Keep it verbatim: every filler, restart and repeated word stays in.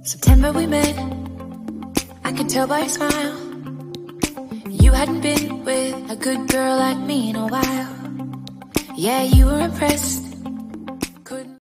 September we met, I could tell by your smile. You hadn't been with a good girl like me in a while. Yeah, you were impressed